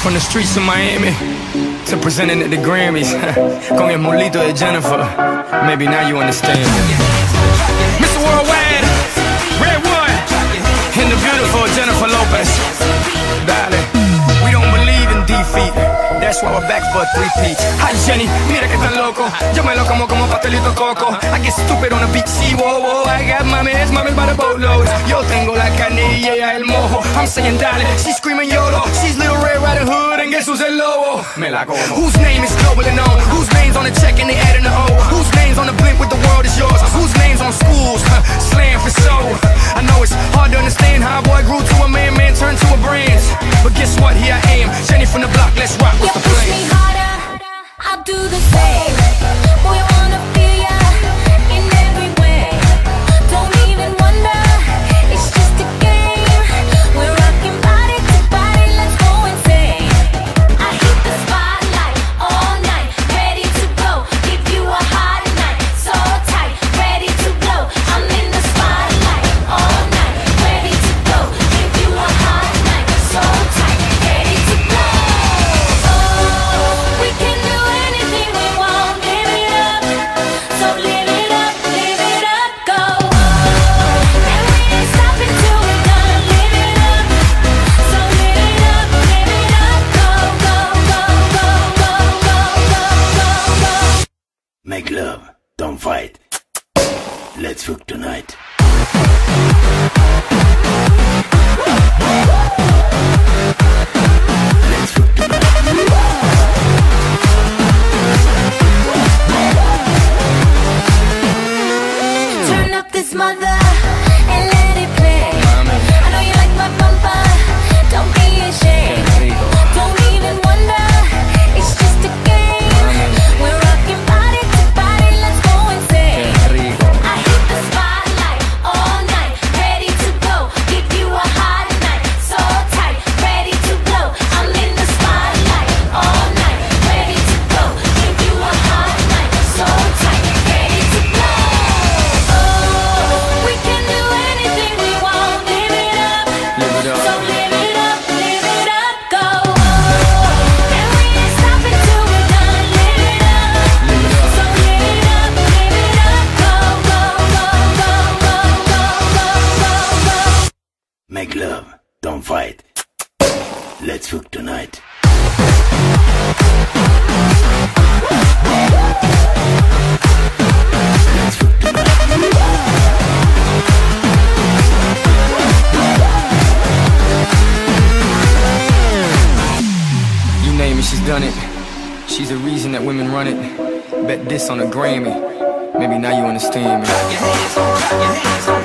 From the streets of Miami to presenting at the Grammys con el mulito de Jennifer. Maybe now you understand. Mr. Worldwide, Redwood, and the beautiful Jennifer Lopez. Darling, we don't believe in defeat. That's why we're back for a three-peat. Hi Jenny, mira que tan loco. Yo me lo como pastelito coco. I get stupid on the beat, see, whoa, whoa. I got mames by the boatload. Yo tengo la carne y ella el mojo. I'm saying dale, she's screaming YOLO. She's Little Red Riding Hood and guess who's el lobo? Me la como. Whose name is globally known? Whose name's on the check and they adding the O? Whose name's on the blimp with the world is yours? Whose name's on schools? Slam for show. I know it's hard to understand how a boy grew to a man turned to a brand. But guess what? Here I am, Jenny from the block. Let's rock with the plan. Push me harder, I'll do the same. Boy, I wanna feel ya in every way. Don't even wonder, it's just a game. We're rocking body to body, let's go insane. I hit the spotlight all night, ready to go. Give you a hot night, so tight, ready to blow. I'm in the spotlight all night, ready to go. Give you a hot night, so tight, ready to blow. We can do anything we want, live it up. So live it up, go. And we ain't stopping till we're done, live it up. So live it up, go, go, go, go, go, go, go, go, go. Make love, don't fight. Let's fuck tonight. Let's fuck tonight. Turn up this mother and let it play. I know you like my bumper, don't be ashamed. Don't even wonder, it's just a game. We're rocking body to body, let's go insane. I hit the spotlight all night, ready to go. Give you a hot night, so tight, ready to blow. I'm in the spotlight all night, ready to go. Give you a hot night, so tight, ready to blow. We can do anything we want, live it up. So live it up, go. And we ain't stopping till we're done, live it up. So live it up, go, go, go, go, go, go, go, go. Make love, don't fight. Let's fuck tonight. Let's fuck tonight. You name it, she's done it. She's the reason that women run it. Bet this on a Grammy. Maybe now you understand me.